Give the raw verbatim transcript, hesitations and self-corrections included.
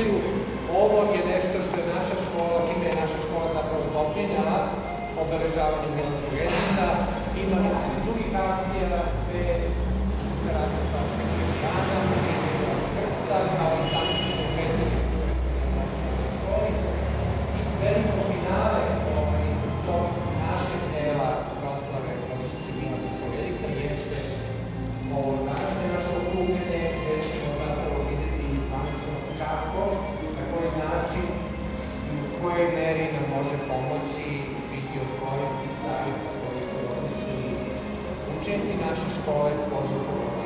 kraju, ovo je nešto što je naša škola, čime je naša škola zapravo doprinjala obeležavanju Milanskog jezika. Imali smo i drugih akcija, gde se radi o svačnim dana, krsta, kao i tančenje meseci u školi. Veliko finale tog našeg dela proslave godišnjice Milanskog jezika jeste ovo današnje naše okupljanje, gde ćemo zapravo videti zvanično kako, na koji način i u kojoj meri nam može pomoći biti od koristi savjeta koji su osmislili učenci naše škole pod rukovodstvom